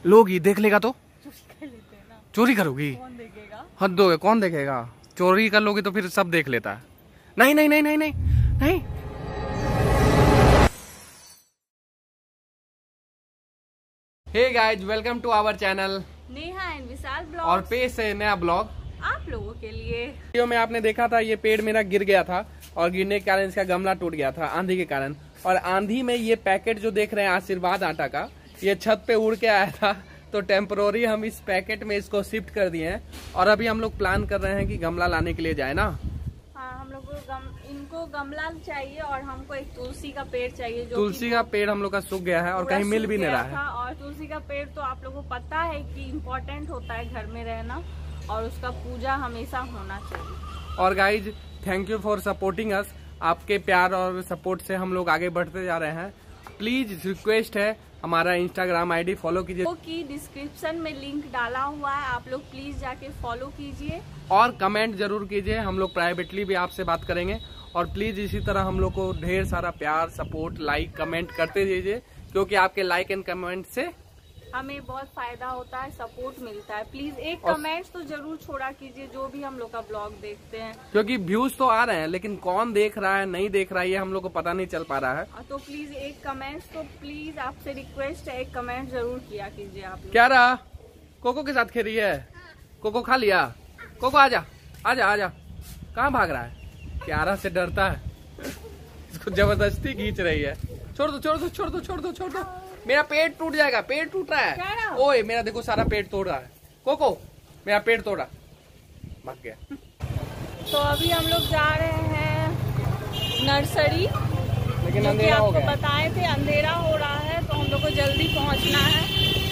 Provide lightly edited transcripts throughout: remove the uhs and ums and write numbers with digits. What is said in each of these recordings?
लोगी देख लेगा तो चोरी कर लेते हैं ना। चोरी करोगी? कौन देखेगा? हद हो गए, कौन देखेगा? चोरी कर लोगी तो फिर सब देख लेता है। नहीं नहीं नहीं नहीं नहीं नहीं। Hey guys, welcome to our channel Neha and Vishal blog और पेश है नया ब्लॉग आप लोगों के लिए। वीडियो में आपने देखा था ये पेड़ मेरा गिर गया था और गिरने के कारण इसका गमला टूट गया था आंधी के कारण। और आंधी में ये पैकेट जो देख रहे हैं आशीर्वाद आटा का, ये छत पे उड़ के आया था तो टेम्परोरी हम इस पैकेट में इसको शिफ्ट कर दिए हैं। और अभी हम लोग प्लान कर रहे हैं कि गमला लाने के लिए जाए ना। हाँ, हम लोग को इनको गमला चाहिए और हमको एक तुलसी का पेड़ चाहिए। जो तुलसी का पेड़ हम लोग का सूख गया है और कहीं मिल भी नहीं रहा है। और तुलसी का पेड़ तो आप लोगों को पता है कि इम्पोर्टेंट होता है घर में रहना और उसका पूजा हमेशा होना चाहिए। और guys, thank you for supporting us. आपके प्यार और सपोर्ट से हम लोग आगे बढ़ते जा रहे हैं। प्लीज रिक्वेस्ट है, हमारा इंस्टाग्राम आईडी फॉलो कीजिए की डिस्क्रिप्शन में लिंक डाला हुआ है, आप लोग प्लीज जाके फॉलो कीजिए और कमेंट जरूर कीजिए। हम लोग प्राइवेटली भी आपसे बात करेंगे। और प्लीज इसी तरह हम लोग को ढेर सारा प्यार, सपोर्ट, लाइक, कमेंट करते दीजिए, क्योंकि आपके लाइक एंड कमेंट से हमें बहुत फायदा होता है, सपोर्ट मिलता है। प्लीज एक कमेंट तो जरूर छोड़ा कीजिए जो भी हम लोग का ब्लॉग देखते हैं, क्योंकि व्यूज तो आ रहे हैं लेकिन कौन देख रहा है नहीं देख रहा है ये हम लोग को पता नहीं चल पा रहा है। तो प्लीज एक कमेंट, तो प्लीज आपसे रिक्वेस्ट है, एक कमेंट जरूर किया कीजिए आप लोग। क्या रहा? कोको के साथ खेल रही है? कोको खा लिया? कोको आजा आजा आजा। कहाँ भाग रहा है? क्यारा से डरता है, इसको जबरदस्ती खींच रही है। छोड़ दो छोड़ दो छोड़ दो छोड़ दो छोड़ दो, मेरा पेट टूट जाएगा। पेट टूट रहा है। ओए मेरा देखो सारा पेट तोड़ रहा है। कोको मेरा पेट तोड़ा, भाग गया। तो अभी हम लोग जा रहे हैं नर्सरी, लेकिन जो कि अंधेरा हो आपको गया। बताए थे अंधेरा हो रहा है तो हम लोग को जल्दी पहुंचना है।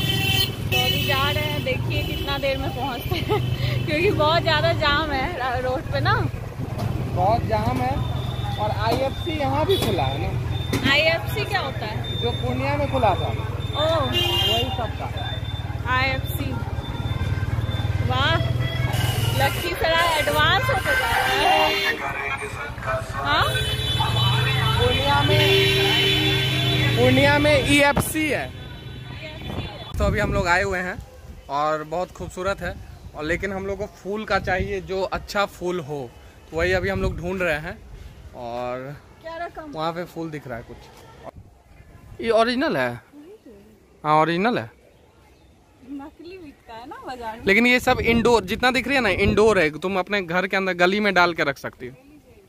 तो अभी जा रहे हैं, देखिए कितना देर में पहुंचते हैं क्योंकि बहुत ज्यादा जाम है रोड पे ना, बहुत जाम है। और IFC यहाँ भी खुला है ना। IFC क्या होता है? जो पूर्णिया में खुला था ओह, वही सब का। IFC। वाह, लखीसराय एडवांस होते जा रहा है। हाँ, पूर्णिया में EFC है। तो अभी हम लोग आए हुए हैं और बहुत खूबसूरत है। और लेकिन हम लोग को फूल का चाहिए जो अच्छा फूल हो, तो वही अभी हम लोग ढूंढ रहे हैं। और क्या रकम? वहाँ पे फूल दिख रहा है कुछ। ये ओरिजिनल है? हाँ ओरिजिनल है, नकली बिकता है ना बाजार में। लेकिन ये सब इंडोर जितना दिख रही है ना, इंडोर है। तुम अपने घर के अंदर गली में डाल के रख सकती हो।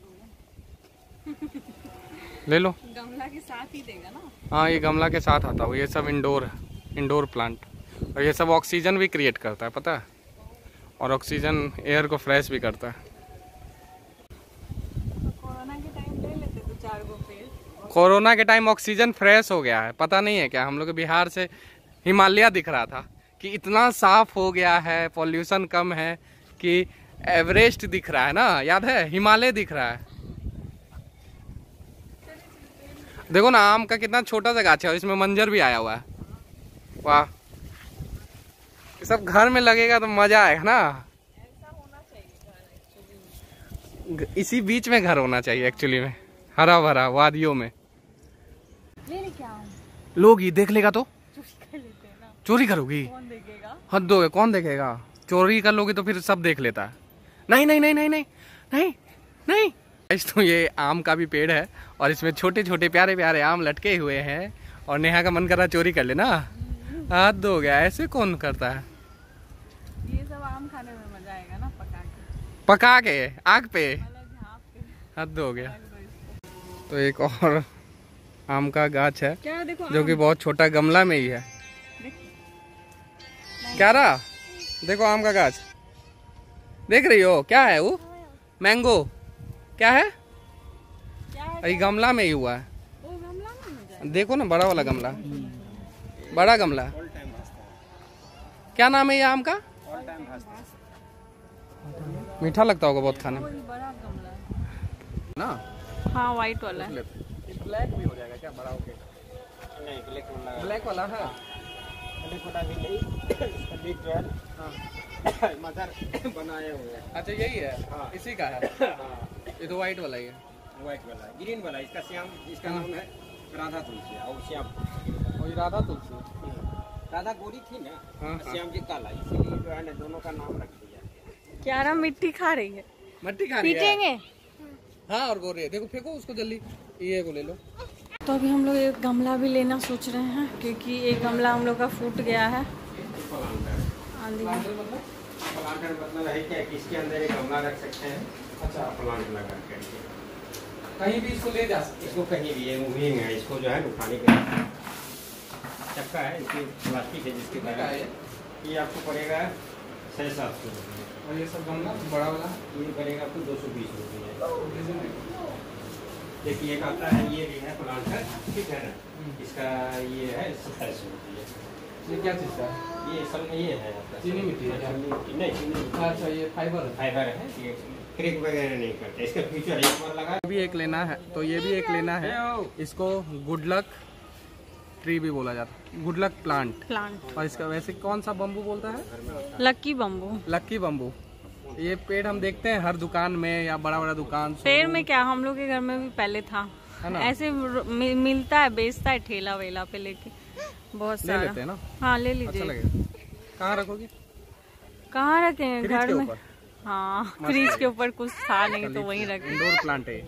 ले लो, गमला के साथ ही देगा ना। हाँ ये गमला के साथ आता है। ये सब इंडोर है, इंडोर प्लांट। और ये सब ऑक्सीजन भी क्रिएट करता है, पता है? और ऑक्सीजन एयर को फ्रेश भी करता है। कोरोना के टाइम ले लेते तो 4 गो पेड़। कोरोना के टाइम ऑक्सीजन फ्रेश हो गया है, पता नहीं है क्या? हम लोग बिहार से हिमालय दिख रहा था कि इतना साफ हो गया है, पॉल्यूशन कम है कि एवरेस्ट दिख रहा है ना, याद है? हिमालय दिख रहा है। देखो ना आम का कितना छोटा सा गाछ है और इसमें मंजर भी आया हुआ है। वाह, ये सब घर में लगेगा तो मजा आएगा ना। ऐसा होना चाहिए घर, इसी बीच में घर होना चाहिए एक्चुअली में, हरा भरा वादियों में। ले क्या आऊं? लोगी देख लेगा तो चोरी कर लेते हैं ना। चोरी करोगी? कौन देखेगा? हद हो गए, कौन देखेगा? चोरी कर लोगी तो फिर सब देख लेता है। नहीं नहीं नहीं नहीं नहीं नहीं नहीं। तो ये आम का भी पेड़ है और इसमें छोटे छोटे प्यारे प्यारे आम लटके हुए हैं। और नेहा का मन कर रहा चोरी कर लेना। हद हो गया, ऐसे कौन करता है? ये सब आम खाने में मजा आएगा ना, पका के आग पे। मतलब झाँप के। हद हो गया। तो एक और आम का गाछ है क्या देखो, जो कि बहुत छोटा गमला में ही है। क्या रहा? देखो आम का गाछ देख रही हो? क्या है वो? मैंगो क्या है? क्या है? ये गमला में ही हुआ है। वो गमला में हो जाए। देखो ना, बड़ा वाला गमला, बड़ा गमला। क्या नाम है ये आम का? मीठा लगता होगा बहुत खाने में कोई बड़ा गमला है ना। हाँ, व्हाइट वाला है। ब्लैक भी हो जाएगा क्या बड़ा होके? नहीं, ब्लैक वाला है। ब्लैक वाला भी नहीं, इसका बीज जो है हाँ। मदर बनाए हुए हैं। अच्छा यही है? हाँ। इसी का है? हाँ, ये तो व्हाइट वाला ही है। व्हाइट वाला, ग्रीन वाला, इसका श्याम, इसका नाम है राधा तुलसी और श्याम। और ये राधा तुलसी। राधा गोरी थी ना, हाँ, श्याम जी काला, इसीलिए जो है ना दोनों का नाम रख दिया। क्यारा मिट्टी खा रही है, मट्टी खा रही है। पीटेंगे। हाँ और गोरी है, देखो फेंको उसको जल्दी, ये को ले लो। तो अभी हम लोग एक गमला भी लेना सोच रहे हैं, क्योंकि एक गमला हम लोग का फूट गया है आंधी में। प्लांटर मतलब है क्या कि इसके अंदर एक गमला रख सकते हैं। अच्छा, प्लांट लगा करके कहीं भी इसको ले जा सकते इसको कहीं भी, ये मूविंग है, इसको जो है उठाने के चक्का है, इसकी प्लास्टिक है जिसके हैं। कारण ये आपको पड़ेगा 600-700 रुपये। और ये सब गमला बड़ा वाला ये पड़ेगा आपको 220 रुपये। देखिए एक आता है, ये भी है प्लांटर, ठीक है ना, इसका ये है 2700 रुपये। ये क्या चीज़ का है? ये सब में ये है आपका चीनी मिट्टी है क्या? चीनी मिट्टी नहीं, चीनी मिट्टी। अच्छा ये फाइबर है। फाइबर है, ये क्रिक वगैरह नहीं करते, इसका फ्यूचर एक बार लगा। भी एक लेना है, तो ये भी एक लेना है। इसको गुड लक ट्री भी बोला जाता है, गुड लक प्लांट। और इसका वैसे कौन सा बम्बू बोलता है? Lucky bamboo. Lucky bamboo. ये पेड़ हम देखते हैं हर दुकान में या बड़ा बड़ा दुकान। पेड़ में क्या, हम लोग के घर में भी पहले था, है ना? ऐसे मिलता है, बेचता है ठेला वेला पे लेके, बहुत ले सारा। लेते हैं ना। हाँ ले अच्छा लीजिए। लगेगा। कहाँ रखोगे? कहाँ रखेंगे? फ्रिज घर के में। ऊपर? हाँ, फ्रिज के ऊपर कुछ था नहीं तो वहीं रखे। इंडोर प्लांट है।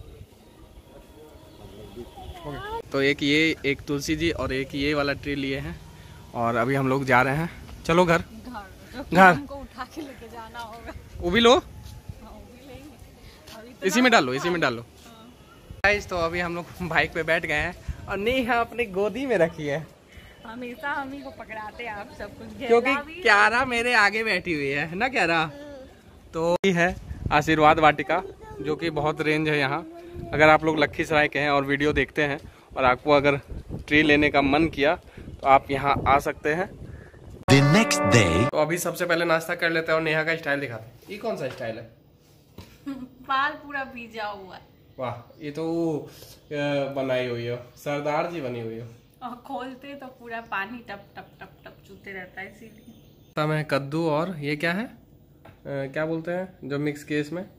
तो एक ये, एक तुलसी जी और एक ये वाला ट्री लिए हैं, और अभी हम लोग जा रहे हैं। चलो घर घर हमको उठा के लेके जाना होगा। वो भी लो, हाँ, वो भी लेंगे। अभी तो इसी में डालो, इसी में डालो। गाइस तो अभी हम लोग बाइक पे बैठ गए हैं और नेहा अपनी गोदी में रखी है, हमेशा हम ही को पकड़ाते हैं आप सब कुछ। क्योंकि क्यारा मेरे आगे बैठी हुई है ना क्यारा। तो ये है आशीर्वाद वाटिका, जो कि बहुत रेंज है यहाँ। अगर आप लोग लखीसराय के हैं और वीडियो देखते हैं और आपको अगर ट्री लेने का मन किया तो आप यहाँ आ सकते हैं। The next day. तो अभी सबसे पहले नाश्ता कर लेते हैं और नेहा का स्टाइल दिखाते हैं। ये कौन सा स्टाइल है? बाल पूरा भीजा हुआ है वाह, ये तो बनाई हुई हो, सरदार जी बनी हुई हो। और खोलते तो पूरा पानी टप टप टप टप चूते रहता है, इसीलिए। है कद्दू और ये क्या है, क्या बोलते हैं जो मिक्स किए इसमें?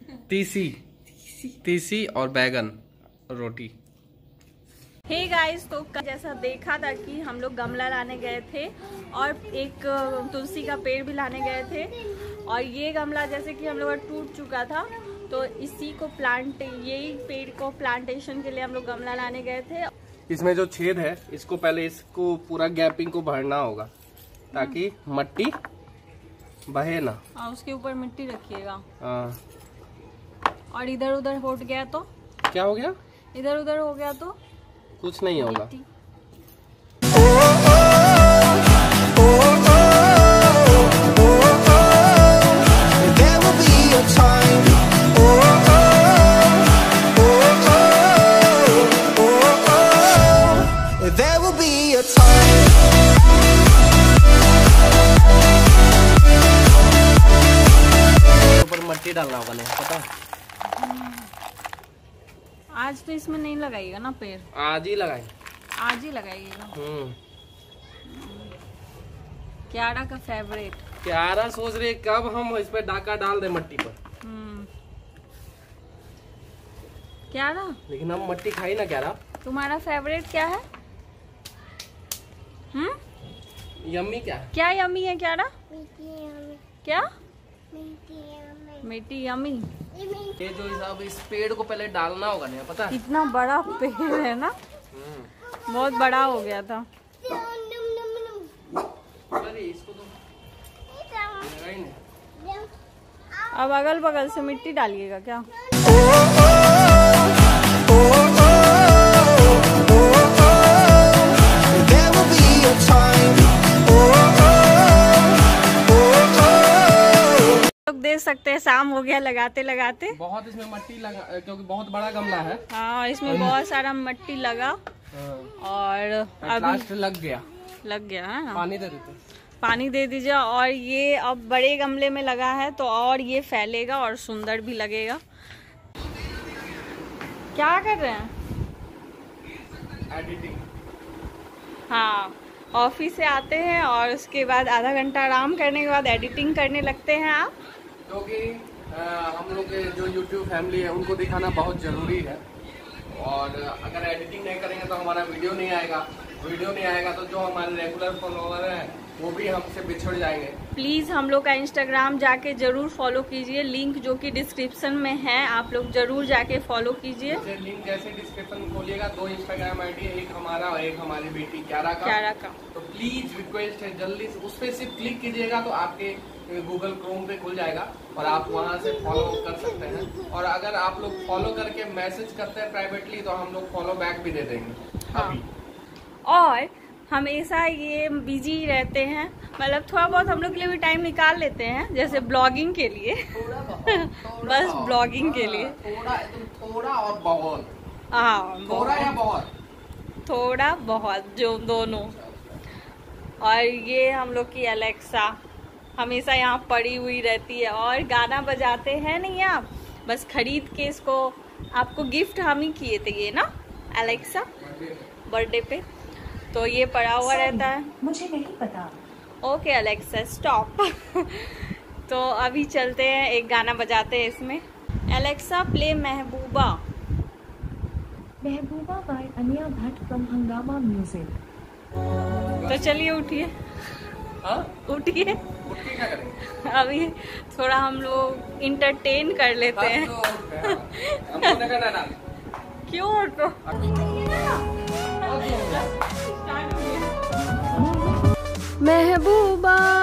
तीसी और बैगन रोटी। हे गाइस, तो जैसा देखा था कि हम लोग गमला लाने गए थे और एक तुलसी का पेड़ भी लाने गए थे, और ये गमला जैसे कि हम लोग का टूट चुका था, तो इसी को यही पेड़ को प्लांटेशन के लिए हम लोग गमला लाने गए थे। इसमें जो छेद है, इसको पहले इसको पूरा गैपिंग को भरना होगा ताकि मिट्टी बहे ना। और उसके ऊपर मिट्टी रखिएगा। हाँ। और इधर उधर हो गया तो क्या हो गया? इधर उधर हो गया तो कुछ नहीं होगा। मिट्टी। There will be a time. There will be a time. ऊपर मिट्टी डालना होगा, नहीं पता? आज तो इसमें नहीं लगाइएगा ना पेड़, आज ही लगाए। आज ही लगाइएगा। क्यारा का फेवरेट। क्यारा सोच रहे कब हम इस पे डाका डाल दे मिट्टी पर, क्यारा, लेकिन हम मिट्टी खाई ना। क्यारा तुम्हारा फेवरेट क्या है? यम्मी क्या? क्या यम्मी है क्यारा? क्या? मिट्टी यम्मी। ये जो हिसाब, इस पेड़ को पहले डालना होगा, नहीं पता? इतना बड़ा पेड़ है ना, बहुत बड़ा हो गया था। अरे इसको तो लगा ही नहीं। अब अगल बगल से मिट्टी डालिएगा क्या? There will be a time. लोग देख सकते हैं शाम हो गया लगाते लगाते। बहुत इसमें मिट्टी लगा, क्योंकि बहुत बड़ा गमला है। हाँ, इसमें बहुत सारा मिट्टी लगा और अभी लास्ट लग गया है ना। पानी दे देते। पानी दे दीजिए। और ये अब बड़े गमले में लगा है तो और ये फैलेगा और सुंदर भी लगेगा। क्या कर रहे हैं? एडिटिंग। हाँ, ऑफिस से आते हैं और उसके बाद आधा घंटा आराम करने के बाद एडिटिंग करने लगते हैं आप। क्योंकि हम लोग के जो YouTube फैमिली है उनको दिखाना बहुत ज़रूरी है, और अगर एडिटिंग नहीं करेंगे तो हमारा वीडियो नहीं आएगा, वीडियो नहीं आएगा तो जो हमारे रेगुलर फॉलोवर हैं वो भी हमसे बिछड़ जाएंगे। प्लीज हम लोग का इंस्टाग्राम जाके जरूर फॉलो कीजिए, लिंक जो कि डिस्क्रिप्शन में है, आप लोग जरूर जाके फॉलो कीजिए। लिंक जैसे डिस्क्रिप्शन में खोलिएगा, 2 इंस्टाग्राम आईडी है, एक हमारा और एक हमारी बेटी क्यारा का। तो प्लीज रिक्वेस्ट है जल्दी से उस पर सिर्फ क्लिक कीजिएगा तो आपके गूगल क्रोम पे खुल जाएगा और आप वहां से फॉलो कर सकते हैं। और अगर आप लोग फॉलो करके मैसेज करते हैं प्राइवेटली तो हम लोग फॉलो बैक भी दे देंगे। हाँ। और हमेशा ये बिजी रहते हैं, मतलब थोड़ा बहुत हम लोग के लिए भी टाइम निकाल लेते हैं, जैसे ब्लॉगिंग के लिए बस ब्लॉगिंग के लिए थोड़ा और बहुत। हाँ, थोड़ा या बहुत? थोड़ा बहुत, जो दोनों। और ये हम लोग की अलेक्सा हमेशा यहाँ पड़ी हुई रहती है और गाना बजाते हैं नहीं आप, बस खरीद के इसको आपको गिफ्ट हम ही किए थे ये ना अलेक्सा बर्थडे पे, तो ये पड़ा हुआ रहता है। मुझे नहीं पता। Okay Alexa stop. तो अभी चलते हैं, एक गाना बजाते हैं इसमें। Alexa play Mehbooba. Mehbooba by Ananya Bhat from Hungama music. तो चलिए उठिए। हाँ? उठिए, उठ के क्या करेंगे? अभी थोड़ा हम लोग इंटरटेन कर लेते हैं। क्यों तो महबूबा